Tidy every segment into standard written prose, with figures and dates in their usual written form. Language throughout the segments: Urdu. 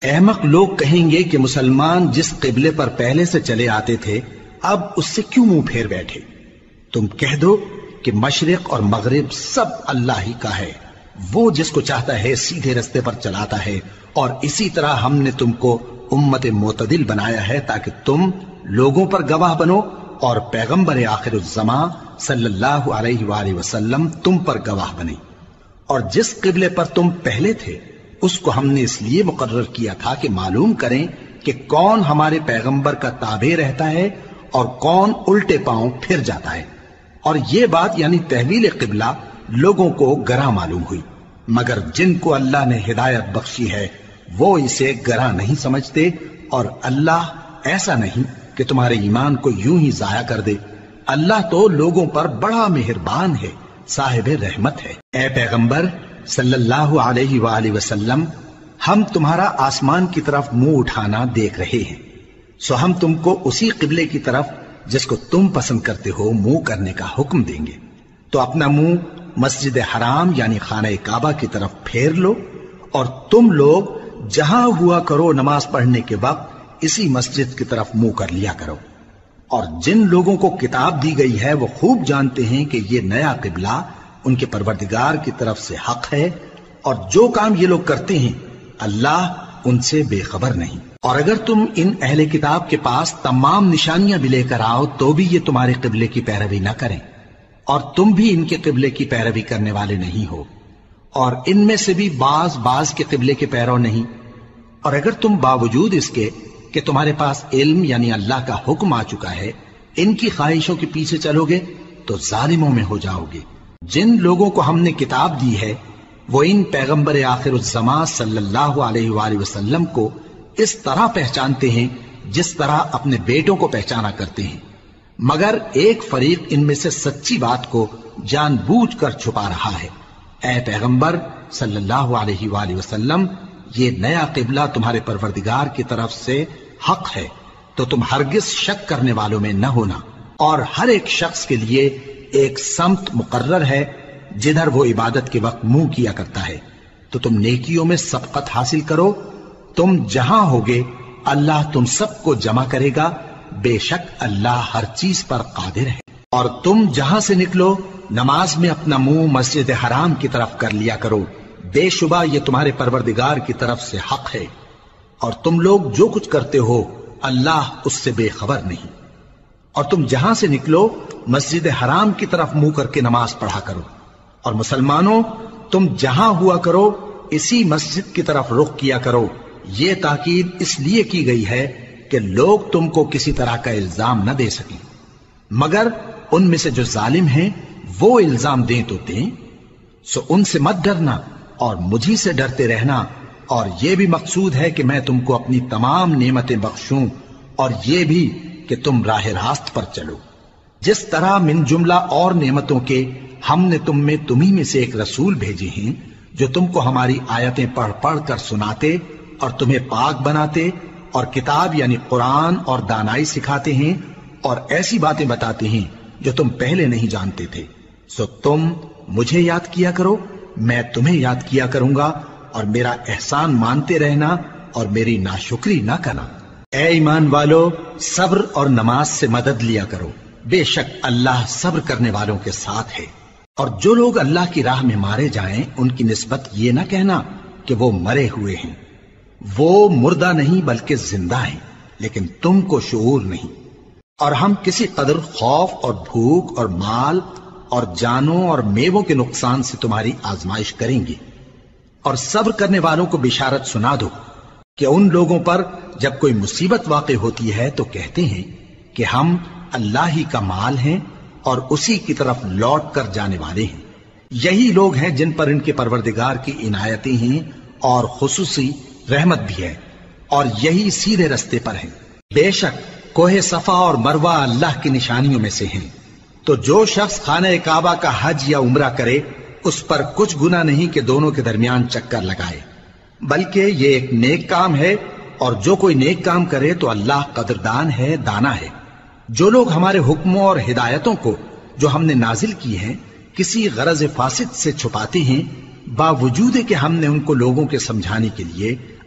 احمق لوگ کہیں گے کہ مسلمان جس قبلے پر پہلے سے چلے آتے تھے اب اس سے کیوں منہ پھیر بیٹھے؟ تم کہہ دو کہ مشرق اور مغرب سب اللہ ہی کا ہے، وہ جس کو چاہتا ہے سیدھے رستے پر چلاتا ہے، اور اسی طرح ہم نے تم کو امت معتدل بنایا ہے تاکہ تم لوگوں پر گواہ بنو اور پیغمبر آخر الزمان صلی اللہ علیہ وآلہ وسلم تم پر گواہ بنے۔ اور جس قبلے پر تم پہلے تھے اس کو ہم نے اس لیے مقرر کیا تھا کہ معلوم کریں کہ کون ہمارے پیغمبر کا تابع رہتا ہے اور کون الٹے پاؤں پھر جاتا ہے۔ اور یہ بات یعنی تحویل قبلہ لوگوں کو گراں معلوم ہوئی، مگر جن کو اللہ نے ہدایت بخشی ہے وہ اسے گراں نہیں سمجھتے، اور اللہ ایسا نہیں کہ تمہارے ایمان کو یوں ہی ضائع کر دے۔ اللہ تو لوگوں پر بڑا مہربان ہے، صاحب رحمت ہے۔ اے پیغمبر صلی اللہ علیہ وآلہ وسلم، ہم تمہارا آسمان کی طرف منہ اٹھانا دیکھ رہے ہیں، سو ہم تم کو اسی قبلے کی طرف جس کو تم پسند کرتے ہو منہ کرنے کا حکم دیں گے۔ تو اپنا منہ مسجد حرام یعنی خانہ کعبہ کی طرف پھیر لو، اور تم لوگ جہاں ہوا کرو نماز پڑھنے کے وقت اسی مسجد کی طرف منہ کر لیا کرو۔ اور جن لوگوں کو کتاب دی گئی ہے وہ خوب جانتے ہیں کہ یہ نیا قبلہ ان کے پروردگار کی طرف سے حق ہے، اور جو کام یہ لوگ کرتے ہیں اللہ ان سے بے خبر نہیں۔ اور اگر تم ان اہل کتاب کے پاس تمام نشانیاں بھی لے کر آؤ تو بھی یہ تمہارے قبلے کی پیروی نہ کریں، اور تم بھی ان کے قبلے کی پیروی کرنے والے نہیں ہو، اور ان میں سے بھی بعض کے قبلے کے پیرو نہیں۔ اور اگر تم باوجود اس کے کہ تمہارے پاس علم یعنی اللہ کا حکم آ چکا ہے ان کی خواہشوں کے پیچھے چلو گے تو ظالموں میں ہو جاؤ گے۔ جن لوگوں کو ہم نے کتاب دی ہے وہ ان پیغمبر آخر الزمان صلی اللہ علیہ وآلہ وسلم کو اس طرح پہچانتے ہیں جس طرح اپنے بیٹوں کو پہچانا کرتے ہیں، مگر ایک فریق ان میں سے سچی بات کو جان بوجھ کر چھپا رہا ہے۔ اے پیغمبر صلی اللہ علیہ وآلہ وسلم، یہ نیا قبلہ تمہارے پروردگار کی طرف سے حق ہے، تو تم ہرگز شک کرنے والوں میں نہ ہونا، اور ہر ایک شخص کے لیے ایک سمت مقرر ہے جدھر وہ عبادت کے وقت منہ کیا کرتا ہے، تو تم نیکیوں میں سبقت حاصل کرو۔ تم جہاں ہوگے اللہ تم سب کو جمع کرے گا، بے شک اللہ ہر چیز پر قادر ہے۔ اور تم جہاں سے نکلو نماز میں اپنا منہ مسجد حرام کی طرف کر لیا کرو، بے شبہ یہ تمہارے پروردگار کی طرف سے حق ہے، اور تم لوگ جو کچھ کرتے ہو اللہ اس سے بے خبر نہیں۔ اور تم جہاں سے نکلو مسجد حرام کی طرف منہ کر کے نماز پڑھا کرو، اور مسلمانوں تم جہاں ہوا کرو اسی مسجد کی طرف رخ کیا کرو۔ یہ تاکید اس لیے کی گئی ہے کہ لوگ تم کو کسی طرح کا الزام نہ دے سکیں، مگر ان میں سے جو ظالم ہیں وہ الزام دیں تو دیں، سو ان سے مت ڈرنا اور مجھی سے ڈرتے رہنا، اور یہ بھی مقصود ہے کہ میں تم کو اپنی تمام نعمتیں بخشوں، اور یہ بھی کہ تم راہ راست پر چلو۔ جس طرح من جملہ اور نعمتوں کے ہم نے تمہیں میں سے ایک رسول بھیجے ہیں جو تم کو ہماری آیتیں پڑھ پڑھ کر سناتے اور تمہیں پاک بناتے، اور کتاب یعنی قرآن اور دانائی سکھاتے ہیں، اور ایسی باتیں بتاتے ہیں جو تم پہلے نہیں جانتے تھے، سو تم مجھے یاد کیا کرو، میں تمہیں یاد کیا کروں گا، اور میرا احسان مانتے رہنا اور میری ناشکری نہ کرنا۔ اے ایمان والو، صبر اور نماز سے مدد لیا کرو، بے شک اللہ صبر کرنے والوں کے ساتھ ہے۔ اور جو لوگ اللہ کی راہ میں مارے جائیں ان کی نسبت یہ نہ کہنا کہ وہ مرے ہوئے ہیں، وہ مردہ نہیں بلکہ زندہ ہیں، لیکن تم کو شعور نہیں۔ اور ہم کسی قدر خوف اور بھوک اور مال اور جانوں اور میووں کے نقصان سے تمہاری آزمائش کریں گے، اور صبر کرنے والوں کو بشارت سنا دو کہ ان لوگوں پر جب کوئی مصیبت واقع ہوتی ہے تو کہتے ہیں کہ ہم اللہ ہی کا مال ہیں اور اسی کی طرف لوٹ کر جانے والے ہیں۔ یہی لوگ ہیں جن پر ان کے پروردگار کی عنایتیں ہیں اور خصوصی رحمت بھی ہے، اور یہی سیدھے رستے پر ہیں۔ بے شک کوہ صفا اور مروہ اللہ کی نشانیوں میں سے ہیں، تو جو شخص خانہ کعبہ کا حج یا عمرہ کرے اس پر کچھ گناہ نہیں کہ دونوں کے درمیان چکر لگائے، بلکہ یہ ایک نیک کام ہے، اور جو کوئی نیک کام کرے تو اللہ قدردان ہے، دانا ہے۔ جو لوگ ہمارے حکموں اور ہدایتوں کو جو ہم نے نازل کی ہیں کسی غرض فاسد سے چھپاتے ہیں، باوجود کہ ہم نے ان کو لوگوں کے سمجھانے کے لیے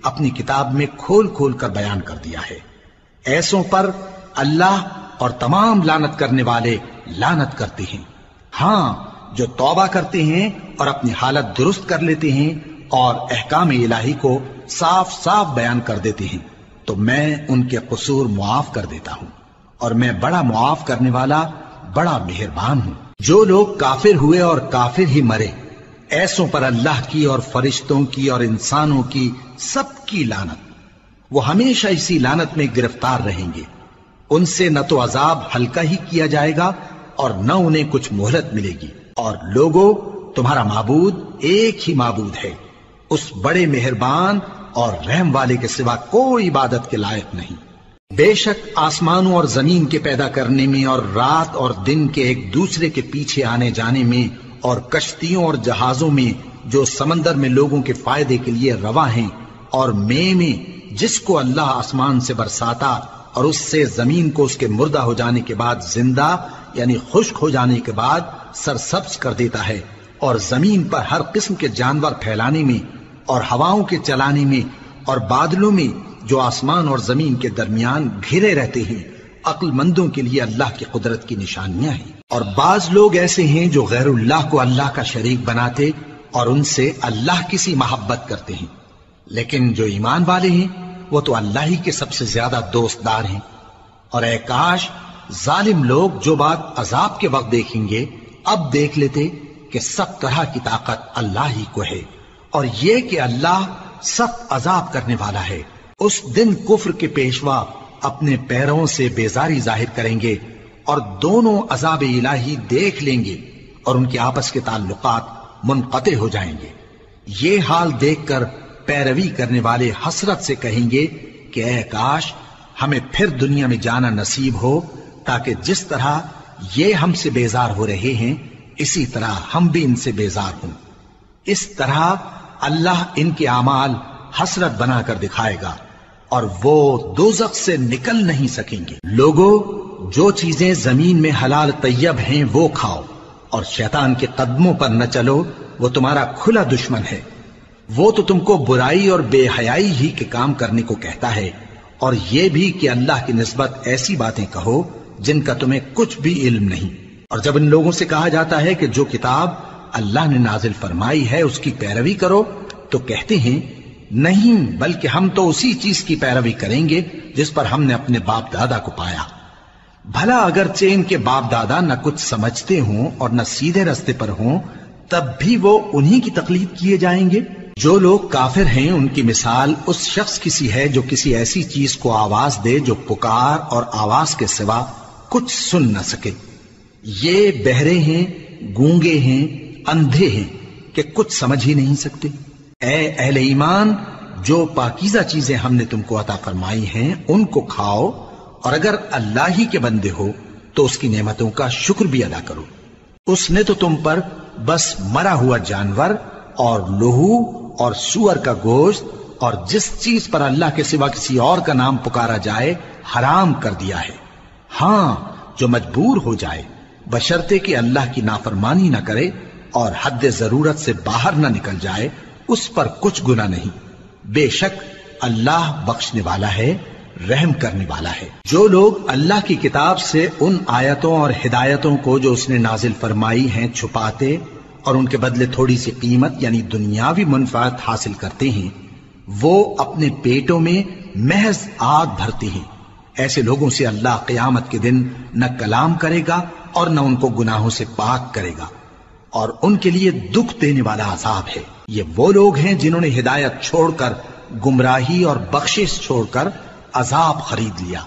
اپنی کتاب میں کھول کھول کر بیان کر دیا ہے۔ ایسوں پر اللہ اور تمام لعنت کرنے والے لعنت کرتے ہیں۔ ہاں، جو توبہ کرتے ہیں اور اپنی حالت درست کر لیتے ہیں اور احکام الہی کو صاف صاف بیان کر دیتے ہیں تو میں ان کے قصور معاف کر دیتا ہوں، اور میں بڑا معاف کرنے والا بڑا مہربان ہوں۔ جو لوگ کافر ہوئے اور کافر ہی مرے، ایسوں پر اللہ کی اور فرشتوں کی اور انسانوں کی سب کی لعنت، وہ ہمیشہ اسی لعنت میں گرفتار رہیں گے۔ ان سے نہ تو عذاب ہلکا ہی کیا جائے گا اور نہ انہیں کچھ مہلت ملے گی۔ اور لوگوں، تمہارا معبود ایک ہی معبود ہے، اس بڑے مہربان اور رحم والے کے سوا کوئی عبادت کے لائق نہیں۔ بے شک آسمانوں اور زمین کے پیدا کرنے میں اور رات اور دن کے ایک دوسرے کے پیچھے آنے جانے میں اور کشتیوں اور جہازوں میں جو سمندر میں لوگوں کے فائدے کے لیے رواں ہیں، اور میں جس کو اللہ آسمان سے برساتا اور اس سے زمین کو اس کے مردہ ہو جانے کے بعد زندہ یعنی خشک ہو جانے کے بعد سرسبز کر دیتا ہے، اور زمین پر ہر قسم کے جانور پھیلانے میں اور ہواؤں کے چلانے میں اور بادلوں میں جو آسمان اور زمین کے درمیان گھرے رہتے ہیں، عقل مندوں کے لیے اللہ کی قدرت کی نشانیاں ہیں۔ اور بعض لوگ ایسے ہیں جو غیر اللہ کو اللہ کا شریک بناتے اور ان سے اللہ کی سی محبت کرتے ہیں، لیکن جو ایمان والے ہیں وہ تو اللہ ہی کے سب سے زیادہ دوست دار ہیں۔ اور اے کاش ظالم لوگ جو بات عذاب کے وقت دیکھیں گے اب دیکھ لیتے کہ سب طرح کی طاقت اللہ ہی کو ہے، اور یہ کہ اللہ سخت عذاب کرنے والا ہے۔ اس دن کفر کے پیشوا اپنے پیروں سے بیزاری ظاہر کریں گے اور دونوں عذاب الہی دیکھ لیں گے اور ان کے آپس کے تعلقات منقطع ہو جائیں گے۔ یہ حال دیکھ کر پیروی کرنے والے حسرت سے کہیں گے کہ اے کاش ہمیں پھر دنیا میں جانا نصیب ہو، تاکہ جس طرح یہ ہم سے بیزار ہو رہے ہیں اسی طرح ہم بھی ان سے بیزار ہوں۔ اس طرح اللہ ان کے اعمال حسرت بنا کر دکھائے گا اور وہ دوزخ سے نکل نہیں سکیں گے۔ لوگوں، جو چیزیں زمین میں حلال طیب ہیں وہ کھاؤ، اور شیطان کے قدموں پر نہ چلو، وہ تمہارا کھلا دشمن ہے۔ وہ تو تم کو برائی اور بے حیائی ہی کے کام کرنے کو کہتا ہے، اور یہ بھی کہ اللہ کی نسبت ایسی باتیں کہو جن کا تمہیں کچھ بھی علم نہیں۔ اور جب ان لوگوں سے کہا جاتا ہے کہ جو کتاب اللہ نے نازل فرمائی ہے اس کی پیروی کرو، تو کہتے ہیں نہیں، بلکہ ہم تو اسی چیز کی پیروی کریں گے جس پر ہم نے اپنے باپ دادا کو پایا۔ بھلا اگرچہ ان کے باپ دادا نہ کچھ سمجھتے ہوں اور نہ سیدھے رستے پر ہوں، تب بھی وہ انہی کی تقلید کیے جائیں گے۔ جو لوگ کافر ہیں ان کی مثال اس شخص کی سی ہے جو کسی ایسی چیز کو آواز دے جو پکار اور آواز کے سوا کچھ سن نہ سکے۔ یہ بہرے ہیں، گونگے ہیں، اندھے ہیں کہ کچھ سمجھ ہی نہیں سکتے۔ اے اہل ایمان، جو پاکیزہ چیزیں ہم نے تم کو عطا فرمائی ہیں ان کو کھاؤ، اور اگر اللہ ہی کے بندے ہو تو اس کی نعمتوں کا شکر بھی ادا کرو۔ اس نے تو تم پر بس مرا ہوا جانور اور لہو اور سور کا گوشت اور جس چیز پر اللہ کے سوا کسی اور کا نام پکارا جائے حرام کر دیا ہے۔ ہاں، جو مجبور ہو جائے بشرطے کہ اللہ کی نافرمانی نہ کرے اور حد ضرورت سے باہر نہ نکل جائے، اس پر کچھ گناہ نہیں۔ بے شک اللہ بخشنے والا ہے، رحم کرنے والا ہے۔ جو لوگ اللہ کی کتاب سے ان آیتوں اور ہدایتوں کو جو اس نے نازل فرمائی ہیں چھپاتے اور ان کے بدلے تھوڑی سی قیمت یعنی دنیاوی منفعت حاصل کرتے ہیں، وہ اپنے پیٹوں میں محض آگ بھرتے ہیں۔ ایسے لوگوں سے اللہ قیامت کے دن نہ کلام کرے گا اور نہ ان کو گناہوں سے پاک کرے گا، اور ان کے لیے دکھ دینے والا عذاب ہے۔ یہ وہ لوگ ہیں جنہوں نے ہدایت چھوڑ کر گمراہی اور بخشش چھوڑ کر عذاب خرید لیا۔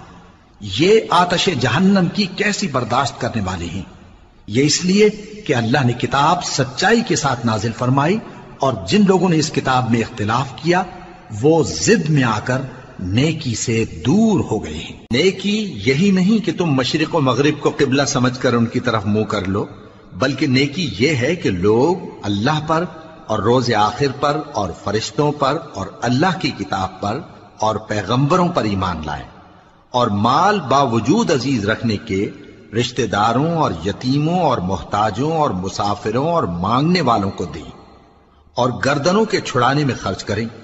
یہ آتش جہنم کی کیسی برداشت کرنے والے ہیں۔ یہ اس لیے کہ اللہ نے کتاب سچائی کے ساتھ نازل فرمائی، اور جن لوگوں نے اس کتاب میں اختلاف کیا وہ ضد میں آ کر نیکی سے دور ہو گئے ہیں۔ نیکی یہی نہیں کہ تم مشرق و مغرب کو قبلہ سمجھ کر ان کی طرف منہ کر لو، بلکہ نیکی یہ ہے کہ لوگ اللہ پر اور روز آخر پر اور فرشتوں پر اور اللہ کی کتاب پر اور پیغمبروں پر ایمان لائیں، اور مال باوجود عزیز رکھنے کے رشتہ داروں اور یتیموں اور محتاجوں اور مسافروں اور مانگنے والوں کو دیں، اور گردنوں کے چھڑانے میں خرچ کریں،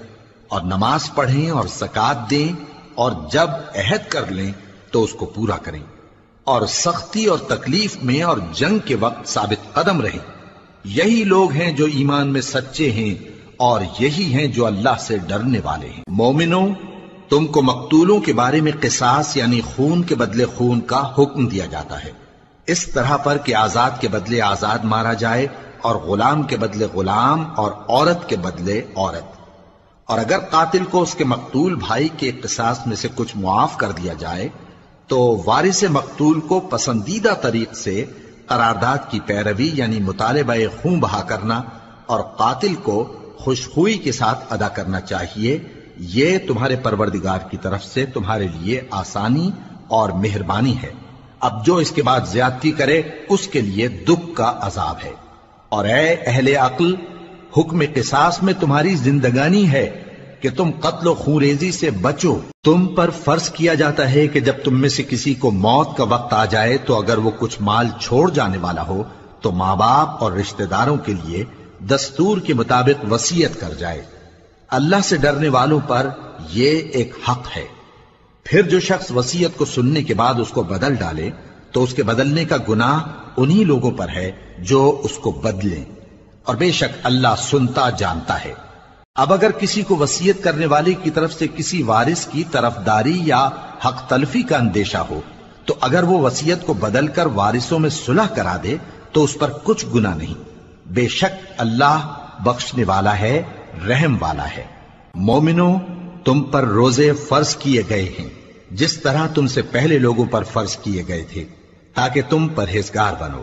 اور نماز پڑھیں اور زکات دیں، اور جب عہد کر لیں تو اس کو پورا کریں، اور سختی اور تکلیف میں اور جنگ کے وقت ثابت قدم رہیں۔ یہی لوگ ہیں جو ایمان میں سچے ہیں، اور یہی ہیں جو اللہ سے ڈرنے والے ہیں۔ مومنوں، تم کو مقتولوں کے بارے میں قصاص یعنی خون کے بدلے خون کا حکم دیا جاتا ہے، اس طرح پر کہ آزاد کے بدلے آزاد مارا جائے، اور غلام کے بدلے غلام، اور عورت کے بدلے عورت۔ اور اگر قاتل کو اس کے مقتول بھائی کے قصاص میں سے کچھ معاف کر دیا جائے تو وارث مقتول کو پسندیدہ طریق سے قرارداد کی پیروی یعنی مطالبہ خون بہا کرنا اور قاتل کو خوشخوئی کے ساتھ ادا کرنا چاہیے۔ یہ تمہارے پروردگار کی طرف سے تمہارے لیے آسانی اور مہربانی ہے۔ اب جو اس کے بعد زیادتی کرے اس کے لیے دکھ کا عذاب ہے۔ اور اے اہل عقل، حکم قصاص میں تمہاری زندگانی ہے کہ تم قتل و خونریزی سے بچو۔ تم پر فرض کیا جاتا ہے کہ جب تم میں سے کسی کو موت کا وقت آ جائے تو اگر وہ کچھ مال چھوڑ جانے والا ہو تو ماں باپ اور رشتہ داروں کے لیے دستور کے مطابق وصیت کر جائے۔ اللہ سے ڈرنے والوں پر یہ ایک حق ہے۔ پھر جو شخص وصیت کو سننے کے بعد اس کو بدل ڈالے تو اس کے بدلنے کا گناہ انہی لوگوں پر ہے جو اس کو بدلیں، اور بے شک اللہ سنتا جانتا ہے۔ اب اگر کسی کو وصیت کرنے والے کی طرف سے کسی وارث کی طرفداری یا حق تلفی کا اندیشہ ہو تو اگر وہ وصیت کو بدل کر وارثوں میں صلح کرا دے تو اس پر کچھ گناہ نہیں، بے شک اللہ بخشنے والا ہے، رحم والا ہے۔ مومنوں، تم پر روزے فرض کیے گئے ہیں جس طرح تم سے پہلے لوگوں پر فرض کیے گئے تھے تاکہ تم پرہیزگار بنو۔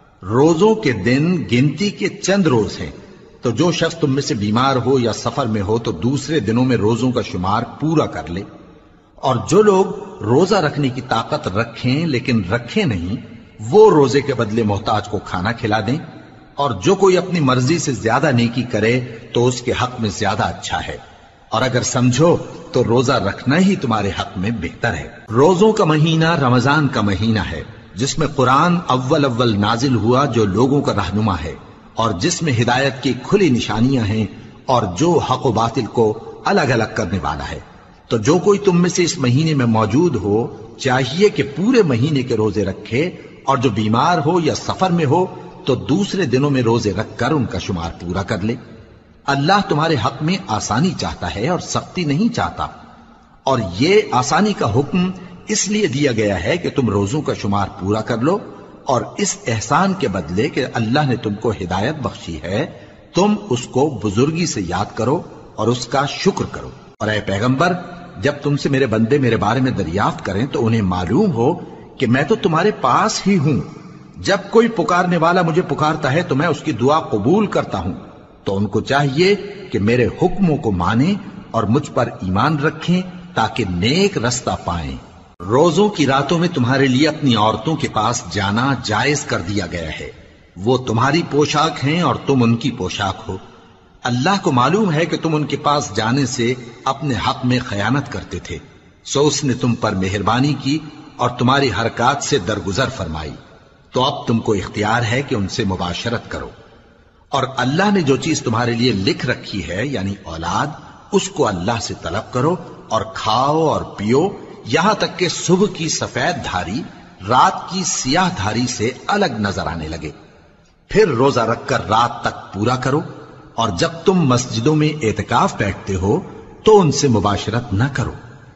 روزوں کے دن گنتی کے چند روز ہیں، تو جو شخص تم میں سے بیمار ہو یا سفر میں ہو تو دوسرے دنوں میں روزوں کا شمار پورا کر لے۔ اور جو لوگ روزہ رکھنے کی طاقت رکھیں لیکن رکھیں نہیں، وہ روزے کے بدلے محتاج کو کھانا کھلا دیں۔ اور جو کوئی اپنی مرضی سے زیادہ نیکی کرے تو اس کے حق میں زیادہ اچھا ہے، اور اگر سمجھو تو روزہ رکھنا ہی تمہارے حق میں بہتر ہے۔ روزوں کا مہینہ رمضان کا مہینہ ہے جس میں قرآن اول نازل ہوا جو لوگوں کا رہنما ہے اور جس میں ہدایت کی کھلی نشانیاں ہیں اور جو حق و باطل کو الگ الگ کرنے والا ہے۔ تو جو کوئی تم میں سے اس مہینے میں موجود ہو چاہیے کہ پورے مہینے کے روزے رکھے، اور جو بیمار ہو یا سفر میں ہو تو دوسرے دنوں میں روزے رکھ کر ان کا شمار پورا کر لے۔ اللہ تمہارے حق میں آسانی چاہتا ہے اور سختی نہیں چاہتا، اور یہ آسانی کا حکم اس لیے دیا گیا ہے کہ تم روزوں کا شمار پورا کر لو، اور اس احسان کے بدلے کہ اللہ نے تم کو ہدایت بخشی ہے تم اس کو بزرگی سے یاد کرو اور اس کا شکر کرو۔ اور اے پیغمبر، جب تم سے میرے بندے میرے بارے میں دریافت کریں تو انہیں معلوم ہو کہ میں تو تمہارے پاس ہی ہوں۔ جب کوئی پکارنے والا مجھے پکارتا ہے تو میں اس کی دعا قبول کرتا ہوں، تو ان کو چاہیے کہ میرے حکموں کو مانیں اور مجھ پر ایمان رکھیں تاکہ نیک رستہ پائیں۔ روزوں کی راتوں میں تمہارے لیے اپنی عورتوں کے پاس جانا جائز کر دیا گیا ہے، وہ تمہاری پوشاک ہیں اور تم ان کی پوشاک ہو۔ اللہ کو معلوم ہے کہ تم ان کے پاس جانے سے اپنے حق میں خیانت کرتے تھے، سو اس نے تم پر مہربانی کی اور تمہاری حرکات سے درگزر فرمائی، تو اب تم کو اختیار ہے کہ ان سے مباشرت کرو۔ اور اللہ نے جو چیز تمہارے لیے لکھ رکھی ہے یعنی اولاد، اس کو اللہ سے طلب کرو اور کھاؤ اور پیو یہاں تک کہ صبح کی سفید دھاری رات کی سیاہ دھاری سے الگ نظر آنے لگے، پھر روزہ رکھ کر رات تک پورا کرو۔ اور جب تم مسجدوں میں اعتکاف بیٹھتے ہو تو ان سے مباشرت نہ کرو،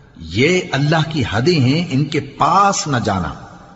یہ اللہ کی حدیں ہیں، ان کے پاس نہ جانا۔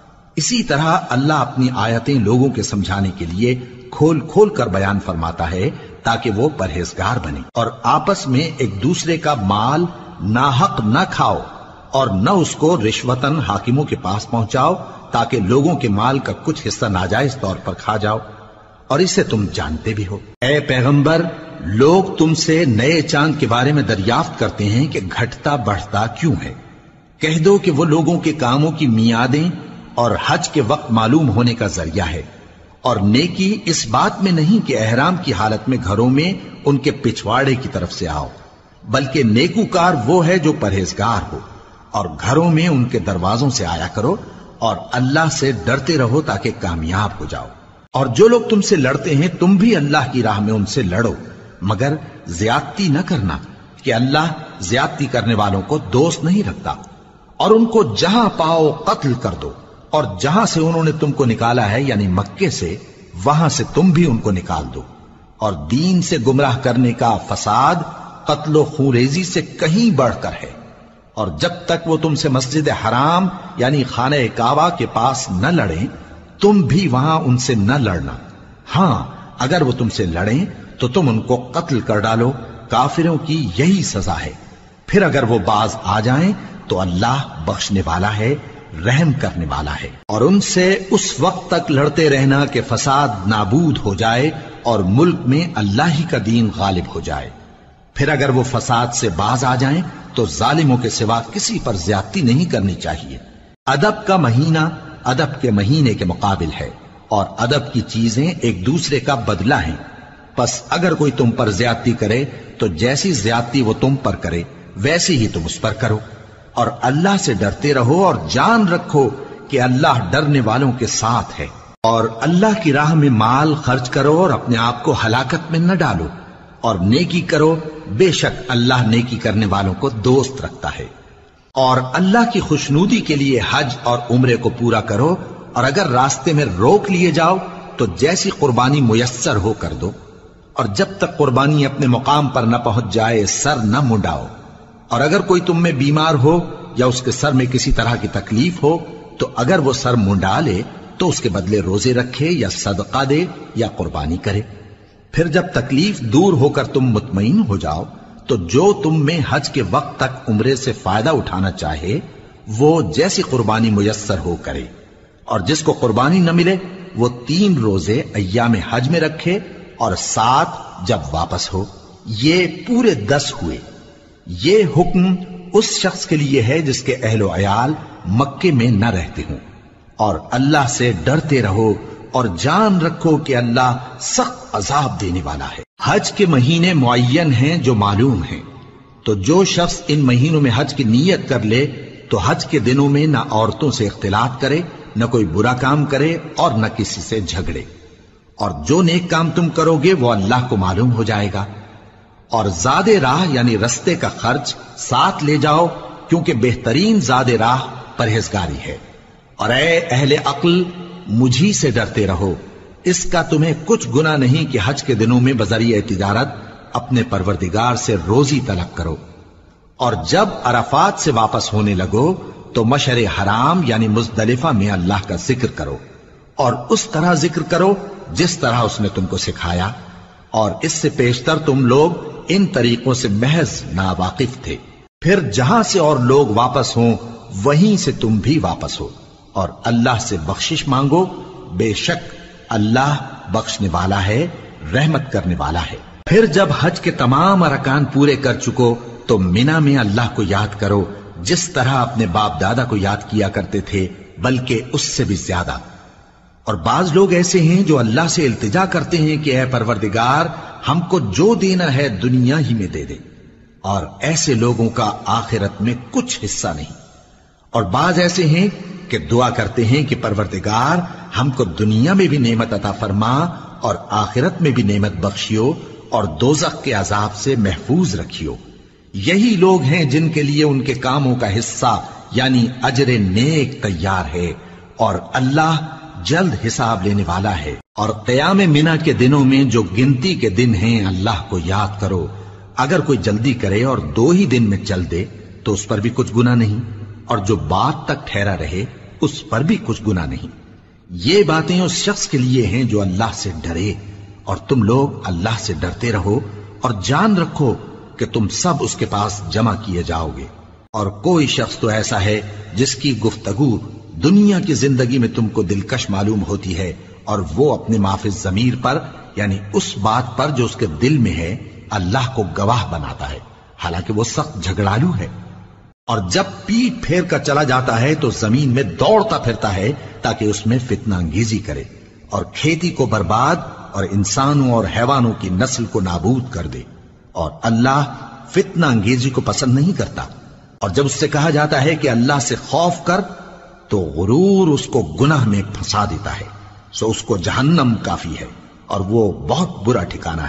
اسی طرح اللہ اپنی آیتیں لوگوں کے سمجھانے کے لیے کھول کھول کر بیان فرماتا ہے تاکہ وہ پرہیزگار بنے۔ اور آپس میں ایک دوسرے کا مال ناحق نہ کھاؤ اور نہ اس کو رشوتاً حاکموں کے پاس پہنچاؤ تاکہ لوگوں کے مال کا کچھ حصہ ناجائز طور پر کھا جاؤ، اور اسے تم جانتے بھی ہو۔ اے پیغمبر، لوگ تم سے نئے چاند کے بارے میں دریافت کرتے ہیں کہ گھٹتا بڑھتا کیوں ہے۔ کہہ دو کہ وہ لوگوں کے کاموں کی میعادیں اور حج کے وقت معلوم ہونے کا ذریعہ ہے، اور نیکی اس بات میں نہیں کہ احرام کی حالت میں گھروں میں ان کے پچھواڑے کی طرف سے آؤ، بلکہ نیکوکار وہ ہے جو پرہیزگار ہو، اور گھروں میں ان کے دروازوں سے آیا کرو اور اللہ سے ڈرتے رہو تاکہ کامیاب ہو جاؤ۔ اور جو لوگ تم سے لڑتے ہیں تم بھی اللہ کی راہ میں ان سے لڑو، مگر زیادتی نہ کرنا، کہ اللہ زیادتی کرنے والوں کو دوست نہیں رکھتا، اور ان کو جہاں پاؤ قتل کر دو، اور جہاں سے انہوں نے تم کو نکالا ہے یعنی مکے سے، وہاں سے تم بھی ان کو نکال دو۔ اور دین سے گمراہ کرنے کا فساد قتل و خونریزی سے کہیں بڑھ کر ہے، اور جب تک وہ تم سے مسجد حرام یعنی خانہ کعبہ کے پاس نہ لڑیں تم بھی وہاں ان سے نہ لڑنا۔ ہاں اگر وہ تم سے لڑیں تو تم ان کو قتل کر ڈالو، کافروں کی یہی سزا ہے۔ پھر اگر وہ باز آ جائیں تو اللہ بخشنے والا ہے، رحم کرنے والا ہے۔ اور ان سے اس وقت تک لڑتے رہنا کہ فساد نابود ہو جائے اور ملک میں اللہ ہی کا دین غالب ہو جائے۔ پھر اگر وہ فساد سے باز آ جائیں تو ظالموں کے سوا کسی پر زیادتی نہیں کرنی چاہیے۔ ادب کا مہینہ ادب کے مہینے کے مقابل ہے، اور ادب کی چیزیں ایک دوسرے کا بدلہ ہیں۔ پس اگر کوئی تم پر زیادتی کرے تو جیسی زیادتی وہ تم پر کرے ویسی ہی تم اس پر کرو، اور اللہ سے ڈرتے رہو اور جان رکھو کہ اللہ ڈرنے والوں کے ساتھ ہے۔ اور اللہ کی راہ میں مال خرچ کرو اور اپنے آپ کو ہلاکت میں نہ ڈالو، اور نیکی کرو، بے شک اللہ نیکی کرنے والوں کو دوست رکھتا ہے۔ اور اللہ کی خوشنودی کے لیے حج اور عمرے کو پورا کرو، اور اگر راستے میں روک لیے جاؤ تو جیسی قربانی میسر ہو کر دو، اور جب تک قربانی اپنے مقام پر نہ پہنچ جائے سر نہ منڈاؤ۔ اور اگر کوئی تم میں بیمار ہو یا اس کے سر میں کسی طرح کی تکلیف ہو تو اگر وہ سر منڈا لے تو اس کے بدلے روزے رکھے یا صدقہ دے یا قربانی کرے۔ پھر جب تکلیف دور ہو کر تم مطمئن ہو جاؤ تو جو تم میں حج کے وقت تک عمرے سے فائدہ اٹھانا چاہے وہ جیسی قربانی میسر ہو کرے، اور جس کو قربانی نہ ملے وہ 3 روزے ایام حج میں رکھے اور 7 جب واپس ہو، یہ پورے 10 ہوئے۔ یہ حکم اس شخص کے لیے ہے جس کے اہل و عیال مکے میں نہ رہتے ہوں۔ اور اللہ سے ڈرتے رہو اور جان رکھو کہ اللہ سخت عذاب دینے والا ہے۔ حج کے مہینے معین ہیں جو معلوم ہیں، تو جو شخص ان مہینوں میں حج کی نیت کر لے تو حج کے دنوں میں نہ عورتوں سے اختلاط کرے، نہ کوئی برا کام کرے اور نہ کسی سے جھگڑے۔ اور جو نیک کام تم کرو گے وہ اللہ کو معلوم ہو جائے گا۔ اور زاد راہ یعنی رستے کا خرچ ساتھ لے جاؤ، کیونکہ بہترین زاد راہ پرہیزگاری ہے۔ اور اے اہل عقل مجھی سے ڈرتے رہو، اس کا تمہیں کچھ گناہ نہیں کہ حج کے دنوں میں بذریعہ تجارت اپنے پروردگار سے روزی طلب کرو۔ اور جب عرفات سے واپس ہونے لگو تو مشعر حرام یعنی مزدلفہ میں اللہ کا ذکر کرو، اور اس طرح ذکر کرو جس طرح اس نے تم کو سکھایا، اور اس سے پیشتر تم لوگ ان طریقوں سے محض ناواقف تھے۔ پھر جہاں سے اور لوگ واپس ہوں وہیں سے تم بھی واپس ہو، اور اللہ سے بخشش مانگو، بے شک اللہ بخشنے والا ہے، رحمت کرنے والا ہے۔ پھر جب حج کے تمام ارکان پورے کر چکو تو منا میں اللہ کو یاد کرو جس طرح اپنے باپ دادا کو یاد کیا کرتے تھے، بلکہ اس سے بھی زیادہ۔ اور بعض لوگ ایسے ہیں جو اللہ سے التجا کرتے ہیں کہ اے پروردگار ہم کو جو دینا ہے دنیا ہی میں دے دے، اور ایسے لوگوں کا آخرت میں کچھ حصہ نہیں۔ اور بعض ایسے ہیں کہ دعا کرتے ہیں کہ پروردگار ہم کو دنیا میں بھی نعمت عطا فرما اور آخرت میں بھی نعمت بخشیو اور دوزخ کے عذاب سے محفوظ رکھیو۔ یہی لوگ ہیں جن کے لیے ان کے کاموں کا حصہ یعنی اجر نیک تیار ہے، اور اللہ جلد حساب لینے والا ہے۔ اور قیام منا کے دنوں میں جو گنتی کے دن ہیں اللہ کو یاد کرو، اگر کوئی جلدی کرے اور 2 ہی دن میں چل دے تو اس پر بھی کچھ گناہ نہیں، اور جو بات تک ٹھہرا رہے اس پر بھی کچھ گناہ نہیں۔ یہ باتیں اس شخص کے لیے ہیں جو اللہ سے ڈرے، اور تم لوگ اللہ سے ڈرتے رہو اور جان رکھو کہ تم سب اس کے پاس جمع کیے جاؤ گے۔ اور کوئی شخص تو ایسا ہے جس کی گفتگو دنیا کی زندگی میں تم کو دلکش معلوم ہوتی ہے، اور وہ اپنے معافی ضمیر پر یعنی اس بات پر جو اس کے دل میں ہے اللہ کو گواہ بناتا ہے، حالانکہ وہ سخت جھگڑالو ہے۔ اور جب پیٹ پھیر کر چلا جاتا ہے تو زمین میں دوڑتا پھرتا ہے تاکہ اس میں فتنہ انگیزی کرے اور کھیتی کو برباد اور انسانوں اور حیوانوں کی نسل کو نابود کر دے، اور اللہ فتنہ انگیزی کو پسند نہیں کرتا۔ اور جب اس سے کہا جاتا ہے کہ اللہ سے خوف کر تو غرور اس کو گناہ میں پھنسا دیتا ہے، سو اس کو جہنم کافی ہے اور وہ بہت برا ٹھکانہ ہے۔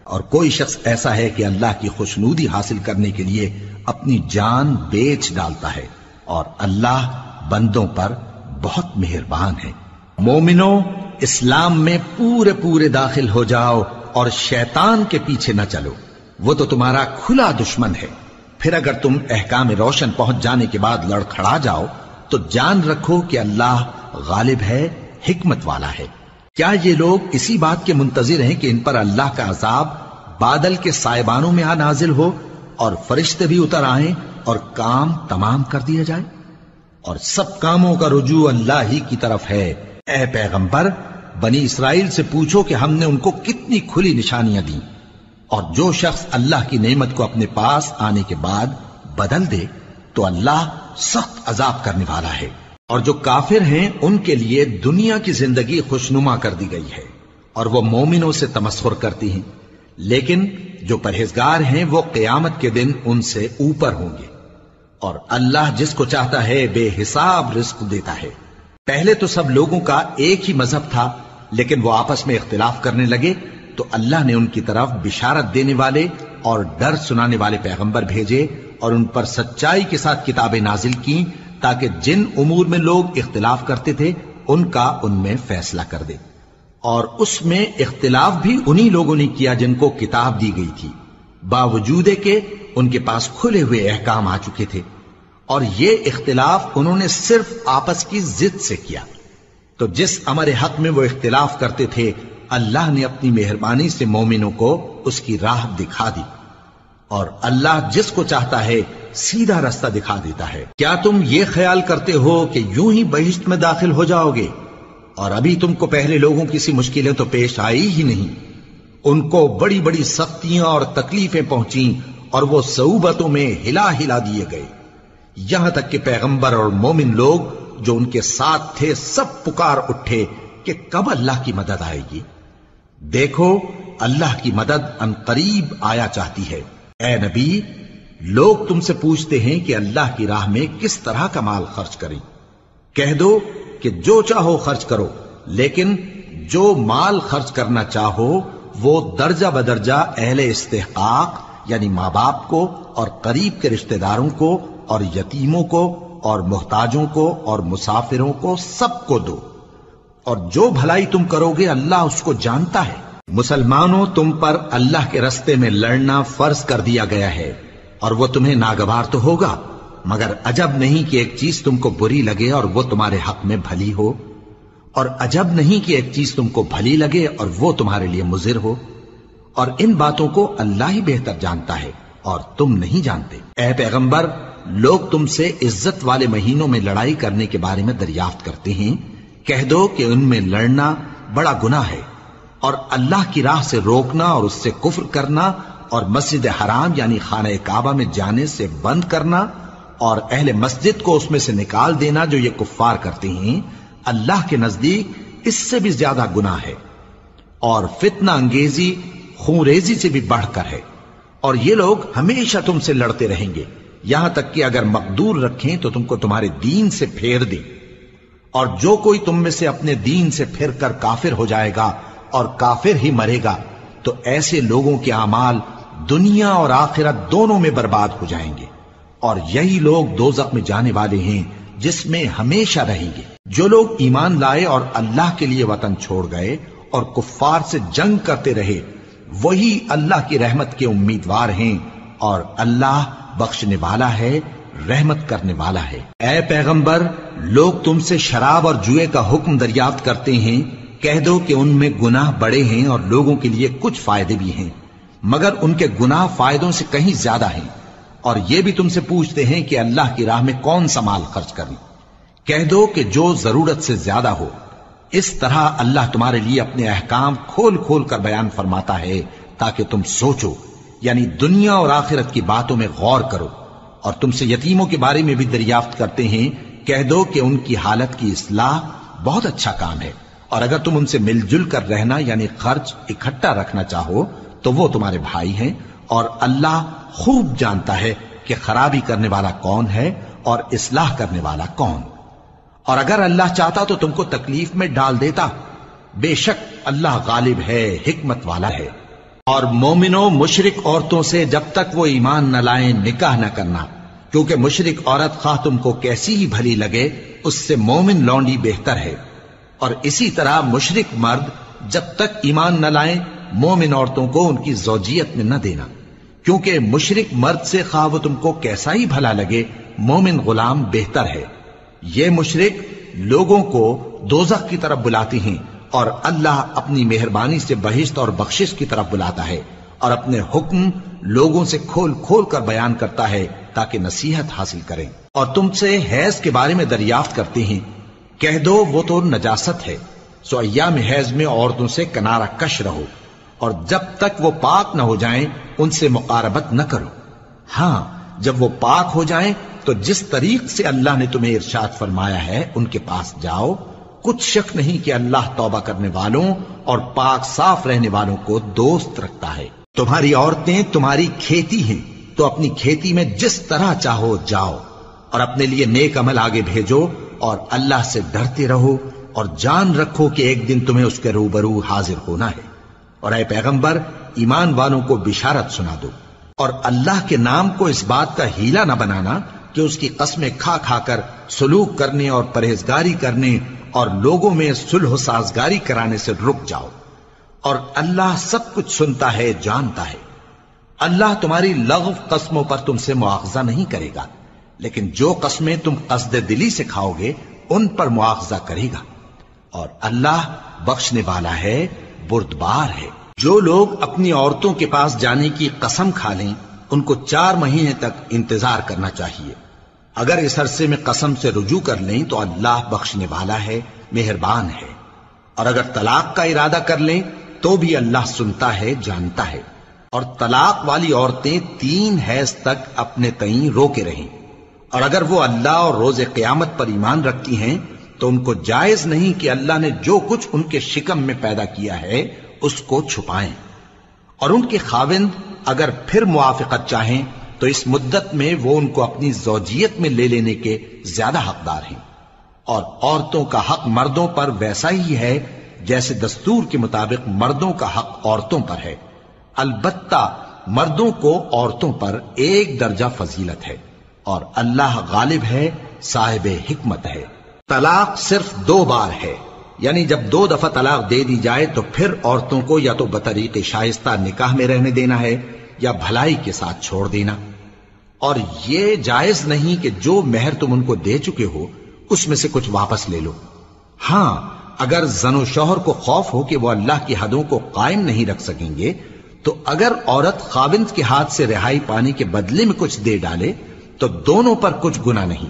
اور کوئی شخص ایسا ہے کہ اللہ کی خوشنودی حاصل کرنے کے لیے اپنی جان بیچ ڈالتا ہے، اور اللہ بندوں پر بہت مہربان ہے۔ مومنو، اسلام میں پورے پورے داخل ہو جاؤ اور شیطان کے پیچھے نہ چلو، وہ تو تمہارا کھلا دشمن ہے۔ پھر اگر تم احکام روشن پہنچ جانے کے بعد لڑکھڑا جاؤ تو جان رکھو کہ اللہ غالب ہے، حکمت والا ہے۔ کیا یہ لوگ اسی بات کے منتظر ہیں کہ ان پر اللہ کا عذاب بادل کے سائبانوں میں نازل ہو اور فرشتے بھی اتر آئیں اور کام تمام کر دیا جائے؟ اور سب کاموں کا رجوع اللہ ہی کی طرف ہے۔ اے پیغمبر، بنی اسرائیل سے پوچھو کہ ہم نے ان کو کتنی کھلی نشانیاں دیں، اور جو شخص اللہ کی نعمت کو اپنے پاس آنے کے بعد بدل دے تو اللہ سخت عذاب کرنے والا ہے۔ اور جو کافر ہیں ان کے لیے دنیا کی زندگی خوشنما کر دی گئی ہے، اور وہ مومنوں سے تمسخر کرتی ہیں، لیکن جو پرہیزگار ہیں وہ قیامت کے دن ان سے اوپر ہوں گے۔ اور اللہ جس کو چاہتا ہے بے حساب رزق دیتا ہے۔ پہلے تو سب لوگوں کا ایک ہی مذہب تھا، لیکن وہ آپس میں اختلاف کرنے لگے تو اللہ نے ان کی طرف بشارت دینے والے اور ڈر سنانے والے پیغمبر بھیجے، اور ان پر سچائی کے ساتھ کتابیں نازل کی، تاکہ جن امور میں لوگ اختلاف کرتے تھے ان کا ان میں فیصلہ کر دے۔ اور اس میں اختلاف بھی انہی لوگوں نے کیا جن کو کتاب دی گئی تھی، باوجود کہ ان کے پاس کھلے ہوئے احکام آ چکے تھے، اور یہ اختلاف انہوں نے صرف آپس کی ضد سے کیا۔ تو جس امر حق میں وہ اختلاف کرتے تھے اللہ نے اپنی مہربانی سے مومنوں کو اس کی راہ دکھا دی، اور اللہ جس کو چاہتا ہے سیدھا رستہ دکھا دیتا ہے۔ کیا تم یہ خیال کرتے ہو کہ یوں ہی بہشت میں داخل ہو جاؤ گے، اور ابھی تم کو پہلے لوگوں کی سی مشکلیں تو پیش آئی ہی نہیں؟ ان کو بڑی بڑی سختیاں اور تکلیفیں پہنچیں، اور وہ صعوبتوں میں ہلا ہلا دیے گئے، یہاں تک کہ پیغمبر اور مومن لوگ جو ان کے ساتھ تھے سب پکار اٹھے کہ کب اللہ کی مدد آئے گی۔ دیکھو اللہ کی مدد ان قریب آیا چاہتی ہے۔ اے نبی، لوگ تم سے پوچھتے ہیں کہ اللہ کی راہ میں کس طرح کا مال خرچ کریں۔ کہہ دو کہ جو چاہو خرچ کرو، لیکن جو مال خرچ کرنا چاہو وہ درجہ بدرجہ اہل استحقاق یعنی ماں باپ کو اور قریب کے رشتہ داروں کو اور یتیموں کو اور محتاجوں کو اور مسافروں کو سب کو دو، اور جو بھلائی تم کرو گے اللہ اس کو جانتا ہے۔ مسلمانوں، تم پر اللہ کے رستے میں لڑنا فرض کر دیا گیا ہے، اور وہ تمہیں ناگوار تو ہوگا، مگر عجب نہیں کہ ایک چیز تم کو بری لگے اور وہ تمہارے حق میں بھلی ہو، اور عجب نہیں کہ ایک چیز تم کو بھلی لگے اور وہ تمہارے لیے مضر ہو، اور ان باتوں کو اللہ ہی بہتر جانتا ہے اور تم نہیں جانتے۔ اے پیغمبر، لوگ تم سے عزت والے مہینوں میں لڑائی کرنے کے بارے میں دریافت کرتے ہیں، کہہ دو کہ ان میں لڑنا بڑا گناہ ہے، اور اللہ کی راہ سے روکنا اور اس سے کفر کرنا اور مسجد حرام یعنی خانہ کعبہ میں جانے سے بند کرنا اور اہل مسجد کو اس میں سے نکال دینا جو یہ کفار کرتے ہیں، اللہ کے نزدیک اس سے بھی زیادہ گناہ ہے، اور فتنہ انگیزی خونریزی سے بھی بڑھ کر ہے۔ اور یہ لوگ ہمیشہ تم سے لڑتے رہیں گے، یہاں تک کہ اگر مقدور رکھیں تو تم کو تمہارے دین سے پھیر دیں، اور جو کوئی تم میں سے اپنے دین سے پھر کر کافر ہو جائے گا اور کافر ہی مرے گا تو ایسے لوگوں کے اعمال دنیا اور آخرت دونوں میں برباد ہو جائیں گے، اور یہی لوگ دوزخ میں جانے والے ہیں جس میں ہمیشہ رہیں گے۔ جو لوگ ایمان لائے اور اللہ کے لیے وطن چھوڑ گئے اور کفار سے جنگ کرتے رہے وہی اللہ کی رحمت کے امیدوار ہیں، اور اللہ بخشنے والا ہے، رحمت کرنے والا ہے۔ اے پیغمبر، لوگ تم سے شراب اور جوئے کا حکم دریافت کرتے ہیں، کہہ دو کہ ان میں گناہ بڑے ہیں اور لوگوں کے لیے کچھ فائدے بھی ہیں، مگر ان کے گناہ فائدوں سے کہیں زیادہ ہیں۔ اور یہ بھی تم سے پوچھتے ہیں کہ اللہ کی راہ میں کون سا مال خرچ کریں، کہہ دو کہ جو ضرورت سے زیادہ ہو۔ اس طرح اللہ تمہارے لیے اپنے احکام کھول کھول کر بیان فرماتا ہے تاکہ تم سوچو، یعنی دنیا اور آخرت کی باتوں میں غور کرو۔ اور تم سے یتیموں کے بارے میں بھی دریافت کرتے ہیں، کہہ دو کہ ان کی حالت کی اصلاح بہت اچھا کام ہے، اور اگر تم ان سے مل جل کر رہنا یعنی خرچ اکٹھا رکھنا چاہو تو وہ تمہارے بھائی ہیں، اور اللہ خوب جانتا ہے کہ خرابی کرنے والا کون ہے اور اصلاح کرنے والا کون۔ اور اگر اللہ چاہتا تو تم کو تکلیف میں ڈال دیتا، بے شک اللہ غالب ہے، حکمت والا ہے۔ اور مومنوں مشرک عورتوں سے جب تک وہ ایمان نہ لائیں نکاح نہ کرنا، کیونکہ مشرک عورت خواہ تم کو کیسی ہی بھلی لگے اس سے مومن لونڈی بہتر ہے، اور اسی طرح مشرک مرد جب تک ایمان نہ لائیں مومن عورتوں کو ان کی زوجیت میں نہ دینا، کیونکہ مشرک مرد سے خواہ وہ تم کو کیسا ہی بھلا لگے مومن غلام بہتر ہے۔ یہ مشرک لوگوں کو دوزخ کی طرف بلاتی ہیں، اور اللہ اپنی مہربانی سے بہشت اور بخشش کی طرف بلاتا ہے، اور اپنے حکم لوگوں سے کھول کھول کر بیان کرتا ہے تاکہ نصیحت حاصل کریں۔ اور تم سے حیض کے بارے میں دریافت کرتے ہیں، کہہ دو وہ تو نجاست ہے، سو ایام حیض میں عورتوں سے کنارہ کش رہو، اور جب تک وہ پاک نہ ہو جائیں ان سے مقاربت نہ کرو۔ ہاں جب وہ پاک ہو جائیں تو جس طریق سے اللہ نے تمہیں ارشاد فرمایا ہے ان کے پاس جاؤ، کچھ شک نہیں کہ اللہ توبہ کرنے والوں اور پاک صاف رہنے والوں کو دوست رکھتا ہے۔ تمہاری عورتیں تمہاری کھیتی ہیں، تو اپنی کھیتی میں جس طرح چاہو جاؤ، اور اپنے لیے نیک عمل آگے بھیجو، اور اللہ سے ڈرتے رہو، اور جان رکھو کہ ایک دن تمہیں اس کے روبرو حاضر ہونا ہے۔ اور اے پیغمبر ایمان والوں کو بشارت سنا دو، اور اللہ کے نام کو اس بات کا ہیلہ نہ بنانا کہ اس کی قسمیں کھا کھا کر سلوک کرنے اور پرہیزگاری کرنے اور لوگوں میں صلح و سازگاری کرانے سے رک جاؤ، اور اللہ سب کچھ سنتا ہے جانتا ہے۔ اللہ تمہاری لغو قسموں پر تم سے مواخذہ نہیں کرے گا، لیکن جو قسمیں تم قصد دلی سے کھاؤ گے ان پر مواخذہ کرے گا، اور اللہ بخشنے والا ہے بردبار ہے۔ جو لوگ اپنی عورتوں کے پاس جانے کی قسم کھا لیں ان کو 4 مہینے تک انتظار کرنا چاہیے، اگر اس عرصے میں قسم سے رجوع کر لیں تو اللہ بخشنے والا ہے مہربان ہے، اور اگر طلاق کا ارادہ کر لیں تو بھی اللہ سنتا ہے جانتا ہے۔ اور طلاق والی عورتیں 3 حیض تک اپنے تئیں روکے رہیں، اور اگر وہ اللہ اور روز قیامت پر ایمان رکھتی ہیں تو ان کو جائز نہیں کہ اللہ نے جو کچھ ان کے شکم میں پیدا کیا ہے اس کو چھپائیں، اور ان کے خاوند اگر پھر موافقت چاہیں تو اس مدت میں وہ ان کو اپنی زوجیت میں لے لینے کے زیادہ حقدار ہیں۔ اور عورتوں کا حق مردوں پر ویسا ہی ہے جیسے دستور کے مطابق مردوں کا حق عورتوں پر ہے، البتہ مردوں کو عورتوں پر 1 درجہ فضیلت ہے، اور اللہ غالب ہے صاحب حکمت ہے۔ طلاق صرف 2 بار ہے، یعنی جب 2 دفعہ طلاق دے دی جائے تو پھر عورتوں کو یا تو بطریق شائستہ نکاح میں رہنے دینا ہے یا بھلائی کے ساتھ چھوڑ دینا، اور یہ جائز نہیں کہ جو مہر تم ان کو دے چکے ہو اس میں سے کچھ واپس لے لو۔ ہاں اگر زن و شوہر کو خوف ہو کہ وہ اللہ کی حدوں کو قائم نہیں رکھ سکیں گے تو اگر عورت خاوند کے ہاتھ سے رہائی پانے کے بدلے میں کچھ دے ڈالے تو دونوں پر کچھ گناہ نہیں،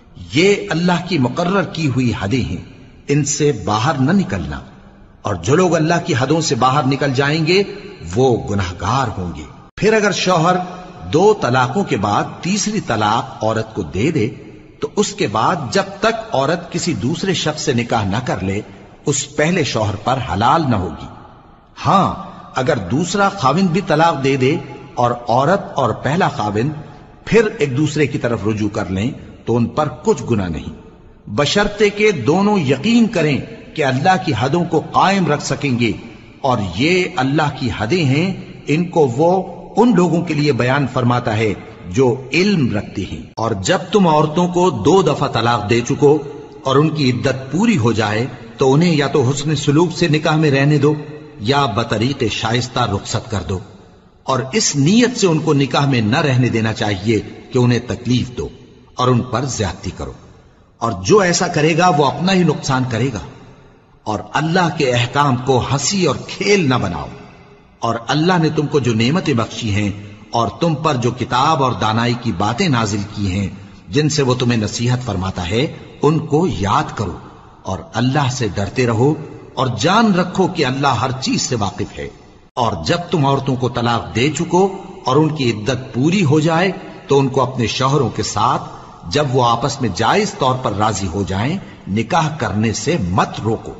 یہ اللہ کی مقرر کی ہوئی حدیں ہیں، ان سے باہر نہ نکلنا، اور جو لوگ اللہ کی حدوں سے باہر نکل جائیں گے وہ گناہگار ہوں گے۔ پھر اگر شوہر 2 طلاقوں کے بعد تیسری طلاق عورت کو دے دے تو اس کے بعد جب تک عورت کسی دوسرے شخص سے نکاح نہ کر لے اس پہلے شوہر پر حلال نہ ہوگی۔ ہاں اگر دوسرا خاوند بھی طلاق دے دے اور عورت اور پہلا خاوند پھر ایک دوسرے کی طرف رجوع کر لیں تو ان پر کچھ گناہ نہیں، بشرطے کہ دونوں یقین کریں کہ اللہ کی حدوں کو قائم رکھ سکیں گے، اور یہ اللہ کی حدیں ہیں، ان کو وہ ان لوگوں کے لیے بیان فرماتا ہے جو علم رکھتے ہیں۔ اور جب تم عورتوں کو 2 دفعہ طلاق دے چکو اور ان کی عدت پوری ہو جائے تو انہیں یا تو حسن سلوک سے نکاح میں رہنے دو یا بطریق شائستہ رخصت کر دو، اور اس نیت سے ان کو نکاح میں نہ رہنے دینا چاہیے کہ انہیں تکلیف دو اور ان پر زیادتی کرو، اور جو ایسا کرے گا وہ اپنا ہی نقصان کرے گا۔ اور اللہ کے احکام کو ہنسی اور کھیل نہ بناؤ، اور اللہ نے تم کو جو نعمتیں بخشی ہیں اور تم پر جو کتاب اور دانائی کی باتیں نازل کی ہیں جن سے وہ تمہیں نصیحت فرماتا ہے ان کو یاد کرو، اور اللہ سے ڈرتے رہو، اور جان رکھو کہ اللہ ہر چیز سے واقف ہے۔ اور جب تم عورتوں کو طلاق دے چکو اور ان کی عدت پوری ہو جائے تو ان کو اپنے شوہروں کے ساتھ جب وہ آپس میں جائز طور پر راضی ہو جائیں نکاح کرنے سے مت روکو۔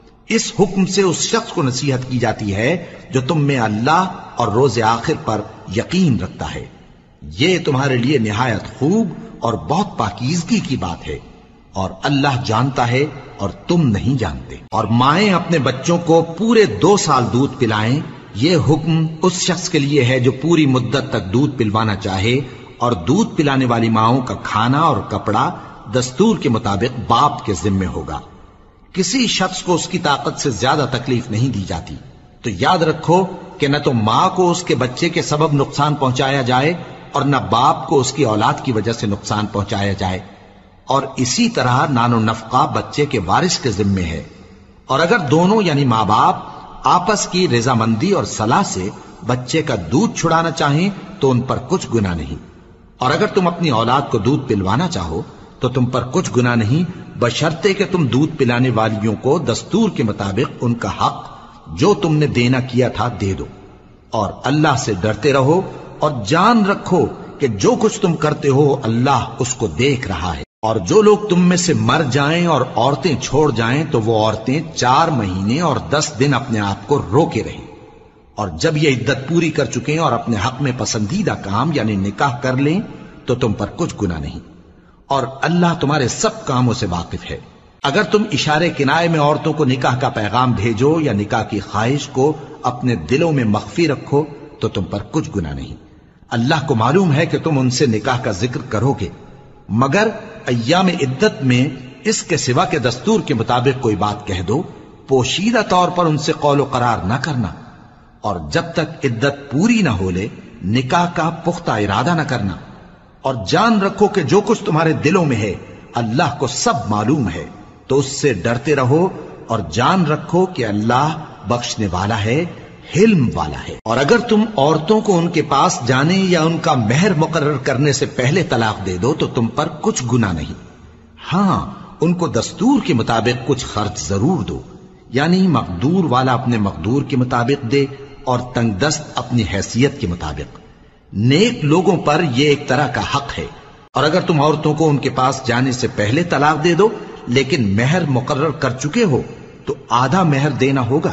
اس حکم سے اس شخص کو نصیحت کی جاتی ہے جو تم میں اللہ اور روز آخر پر یقین رکھتا ہے، یہ تمہارے لیے نہایت خوب اور بہت پاکیزگی کی بات ہے، اور اللہ جانتا ہے اور تم نہیں جانتے۔ اور مائیں اپنے بچوں کو پورے 2 سال دودھ پلائیں یہ حکم اس شخص کے لیے ہے جو پوری مدت تک دودھ پلوانا چاہے، اور دودھ پلانے والی ماؤں کا کھانا اور کپڑا دستور کے مطابق باپ کے ذمے ہوگا۔ کسی شخص کو اس کی طاقت سے زیادہ تکلیف نہیں دی جاتی، تو یاد رکھو کہ نہ تو ماں کو اس کے بچے کے سبب نقصان پہنچایا جائے اور نہ باپ کو اس کی اولاد کی وجہ سے نقصان پہنچایا جائے، اور اسی طرح نان و نفقہ بچے کے وارث کے ذمے ہے۔ اور اگر دونوں یعنی ماں باپ آپس کی رضامندی اور صلاح سے بچے کا دودھ چھڑانا چاہیں تو ان پر کچھ گناہ نہیں، اور اگر تم اپنی اولاد کو دودھ پلوانا چاہو تو تم پر کچھ گناہ نہیں، بشرطے کہ تم دودھ پلانے والیوں کو دستور کے مطابق ان کا حق جو تم نے دینا کیا تھا دے دو، اور اللہ سے ڈرتے رہو اور جان رکھو کہ جو کچھ تم کرتے ہو اللہ اس کو دیکھ رہا ہے۔ اور جو لوگ تم میں سے مر جائیں اور عورتیں چھوڑ جائیں تو وہ عورتیں 4 مہینے اور 10 دن اپنے آپ کو روکے رہیں، اور جب یہ عدت پوری کر چکیں اور اپنے حق میں پسندیدہ کام یعنی نکاح کر لیں تو تم پر کچھ گناہ نہیں، اور اللہ تمہارے سب کاموں سے واقف ہے۔ اگر تم اشارے کنائے میں عورتوں کو نکاح کا پیغام بھیجو یا نکاح کی خواہش کو اپنے دلوں میں مخفی رکھو تو تم پر کچھ گناہ نہیں۔ اللہ کو معلوم ہے کہ تم ان سے نکاح کا ذکر کرو گے، مگر ایام عدت میں اس کے سوا کے دستور کے مطابق کوئی بات کہہ دو، پوشیدہ طور پر ان سے قول و قرار نہ کرنا، اور جب تک عدت پوری نہ ہو لے نکاح کا پختہ ارادہ نہ کرنا، اور جان رکھو کہ جو کچھ تمہارے دلوں میں ہے اللہ کو سب معلوم ہے، تو اس سے ڈرتے رہو اور جان رکھو کہ اللہ بخشنے والا ہے، حلم والا ہے۔ اور اگر تم عورتوں کو ان کے پاس جانے یا ان کا مہر مقرر کرنے سے پہلے طلاق دے دو تو تم پر کچھ گناہ نہیں، ہاں ان کو دستور کے مطابق کچھ خرچ ضرور دو، یعنی مقدور والا اپنے مقدور کے مطابق دے اور تنگ دست اپنی حیثیت کے مطابق۔ نیک لوگوں پر یہ ایک طرح کا حق ہے۔ اور اگر تم عورتوں کو ان کے پاس جانے سے پہلے طلاق دے دو لیکن مہر مقرر کر چکے ہو تو آدھا مہر دینا ہوگا۔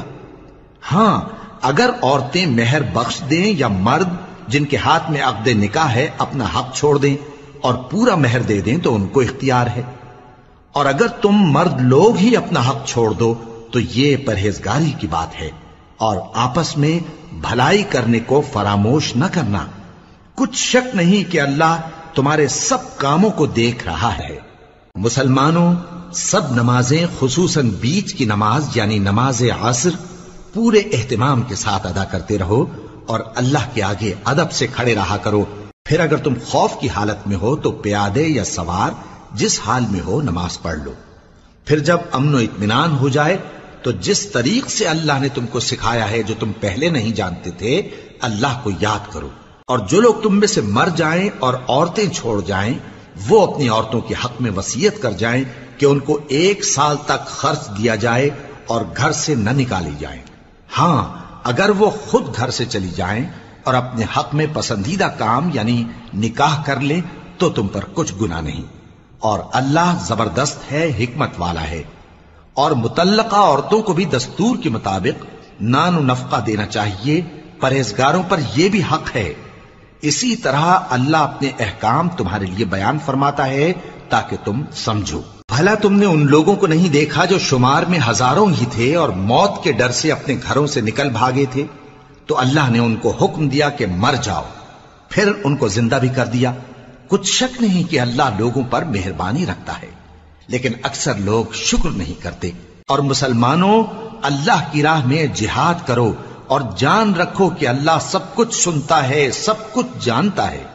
ہاں اگر عورتیں مہر بخش دیں یا مرد جن کے ہاتھ میں عقد نکاح ہے اپنا حق چھوڑ دیں اور پورا مہر دے دیں تو ان کو اختیار ہے۔ اور اگر تم مرد لوگ ہی اپنا حق چھوڑ دو تو یہ پرہیزگاری کی بات ہے، اور آپس میں بھلائی کرنے کو فراموش نہ کرنا۔ کچھ شک نہیں کہ اللہ تمہارے سب کاموں کو دیکھ رہا ہے۔ مسلمانوں، سب نمازیں خصوصاً بیچ کی نماز یعنی نماز عصر پورے اہتمام کے ساتھ ادا کرتے رہو اور اللہ کے آگے ادب سے کھڑے رہا کرو۔ پھر اگر تم خوف کی حالت میں ہو تو پیادے یا سوار جس حال میں ہو نماز پڑھ لو۔ پھر جب امن و اطمینان ہو جائے تو جس طریق سے اللہ نے تم کو سکھایا ہے جو تم پہلے نہیں جانتے تھے اللہ کو یاد کرو۔ اور جو لوگ تم میں سے مر جائیں اور عورتیں چھوڑ جائیں وہ اپنی عورتوں کے حق میں وصیت کر جائیں کہ ان کو 1 سال تک خرچ دیا جائے اور گھر سے نہ نکالی جائیں۔ ہاں اگر وہ خود گھر سے چلی جائیں اور اپنے حق میں پسندیدہ کام یعنی نکاح کر لیں تو تم پر کچھ گناہ نہیں، اور اللہ زبردست ہے، حکمت والا ہے۔ اور مطلقہ عورتوں کو بھی دستور کے مطابق نان و نفقہ دینا چاہیے، پرہیزگاروں پر یہ بھی حق ہے۔ اسی طرح اللہ اپنے احکام تمہارے لیے بیان فرماتا ہے تاکہ تم سمجھو۔ بھلا تم نے ان لوگوں کو نہیں دیکھا جو شمار میں ہزاروں ہی تھے اور موت کے ڈر سے اپنے گھروں سے نکل بھاگے تھے، تو اللہ نے ان کو حکم دیا کہ مر جاؤ، پھر ان کو زندہ بھی کر دیا۔ کچھ شک نہیں کہ اللہ لوگوں پر مہربانی رکھتا ہے، لیکن اکثر لوگ شکر نہیں کرتے۔ اور مسلمانوں، اللہ کی راہ میں جہاد کرو اور جان رکھو کہ اللہ سب کچھ سنتا ہے، سب کچھ جانتا ہے۔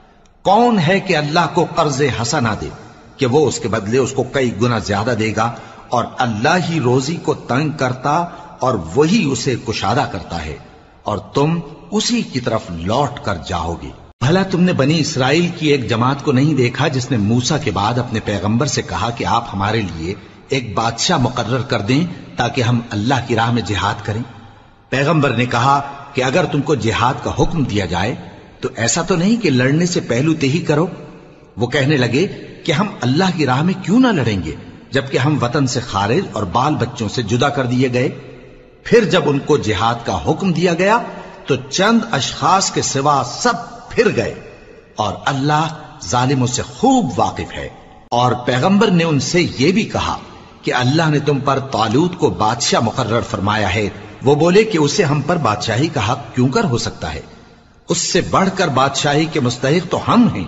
کون ہے کہ اللہ کو قرض حسنہ دے کہ وہ اس کے بدلے اس کو کئی گنا زیادہ دے گا، اور اللہ ہی روزی کو تنگ کرتا اور وہی اسے کشادہ کرتا ہے، اور تم اسی کی طرف لوٹ کر جاؤ گے۔ بھلا تم نے بنی اسرائیل کی ایک جماعت کو نہیں دیکھا جس نے موسیٰ کے بعد اپنے پیغمبر سے کہا کہ آپ ہمارے لیے ایک بادشاہ مقرر کر دیں تاکہ ہم اللہ کی راہ میں جہاد کریں؟ پیغمبر نے کہا کہ اگر تم کو جہاد کا حکم دیا جائے تو ایسا تو نہیں کہ لڑنے سے پہلو تہی کرو۔ وہ کہنے لگے کہ ہم اللہ کی راہ میں کیوں نہ لڑیں گے جبکہ ہم وطن سے خارج اور بال بچوں سے جدا کر دیے گئے۔ پھر جب ان کو جہاد کا حکم دیا گیا تو چند اشخاص کے سوا سب پھر گئے، اور اللہ ظالموں سے خوب واقف ہے۔ اور پیغمبر نے ان سے یہ بھی کہا کہ اللہ نے تم پر طالوت کو بادشاہ مقرر فرمایا ہے، وہ بولے کہ اسے ہم پر بادشاہی کا حق کیوں کر ہو سکتا ہے؟ اس سے بڑھ کر بادشاہی کے مستحق تو ہم ہیں،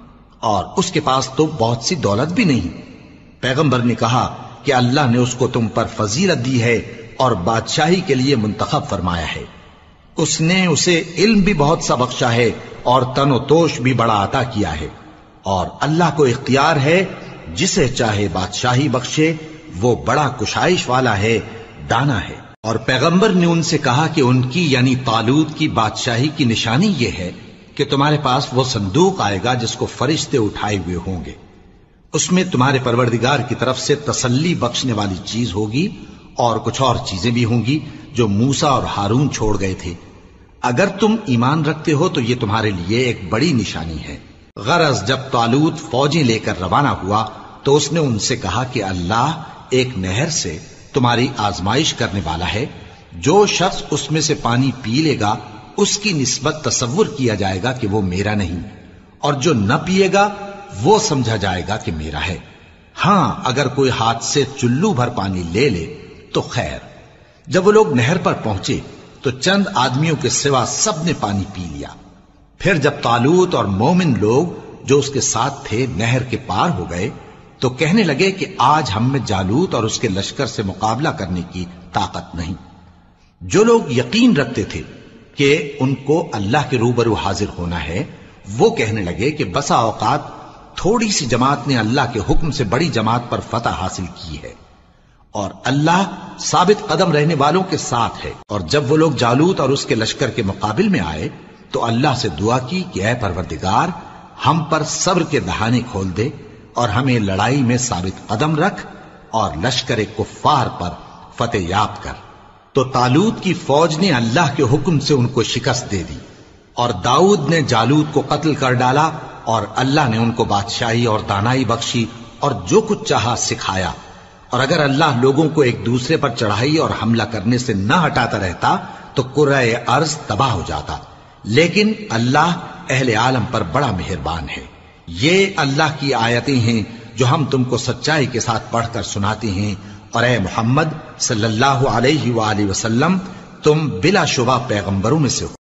اور اس کے پاس تو بہت سی دولت بھی نہیں۔ پیغمبر نے کہا کہ اللہ نے اس کو تم پر فضیلت دی ہے اور بادشاہی کے لیے منتخب فرمایا ہے۔ اس نے اسے علم بھی بہت سا بخشا ہے اور تن و توش بھی بڑا عطا کیا ہے، اور اللہ کو اختیار ہے جسے چاہے بادشاہی بخشے، وہ بڑا کشائش والا ہے، دانا ہے۔ اور پیغمبر نے ان سے کہا کہ ان کی یعنی طالوت کی بادشاہی کی نشانی یہ ہے کہ تمہارے پاس وہ صندوق آئے گا جس کو فرشتے اٹھائے ہوئے ہوں گے، اس میں تمہارے پروردگار کی طرف سے تسلی بخشنے والی چیز ہوگی اور کچھ اور چیزیں بھی ہوں گی جو موسیٰ اور ہارون چھوڑ گئے تھے۔ اگر تم ایمان رکھتے ہو تو یہ تمہارے لیے ایک بڑی نشانی ہے۔ غرض جب طالوت فوجیں لے کر روانہ ہوا تو اس نے ان سے کہا کہ اللہ ایک نہر سے تمہاری آزمائش کرنے والا ہے، جو شخص اس میں سے پانی پی لے گا اس کی نسبت تصور کیا جائے گا کہ وہ میرا نہیں، اور جو نہ پیے گا وہ سمجھا جائے گا کہ میرا ہے۔ ہاں اگر کوئی ہاتھ سے چلو بھر پانی لے لے تو خیر۔ جب وہ لوگ نہر پر پہنچے تو چند آدمیوں کے سوا سب نے پانی پی لیا۔ پھر جب طالوت اور مومن لوگ جو اس کے ساتھ تھے نہر کے پار ہو گئے تو کہنے لگے کہ آج ہم میں جالوت اور اس کے لشکر سے مقابلہ کرنے کی طاقت نہیں۔ جو لوگ یقین رکھتے تھے کہ ان کو اللہ کے روبرو حاضر ہونا ہے، وہ کہنے لگے کہ بسا اوقات تھوڑی سی جماعت نے اللہ کے حکم سے بڑی جماعت پر فتح حاصل کی ہے، اور اللہ ثابت قدم رہنے والوں کے ساتھ ہے۔ اور جب وہ لوگ جالوت اور اس کے لشکر کے مقابل میں آئے تو اللہ سے دعا کی کہ اے پروردگار، ہم پر صبر کے دہانے کھول دے اور ہمیں لڑائی میں ثابت قدم رکھ اور لشکر کفار پر فتح یاب کر۔ تو طالوت کی فوج نے اللہ کے حکم سے ان کو شکست دے دی، اور داؤد نے جالوت کو قتل کر ڈالا، اور اللہ نے ان کو بادشاہی اور دانائی بخشی اور جو کچھ چاہا سکھایا۔ اور اگر اللہ لوگوں کو ایک دوسرے پر چڑھائی اور حملہ کرنے سے نہ ہٹاتا رہتا تو کرۂ ارض تباہ ہو جاتا، لیکن اللہ اہل عالم پر بڑا مہربان ہے۔ یہ اللہ کی آیتیں ہیں جو ہم تم کو سچائی کے ساتھ پڑھ کر سناتے ہیں، اور اے محمد صلی اللہ علیہ وآلہ وسلم تم بلا شبہ پیغمبروں میں سے ہو۔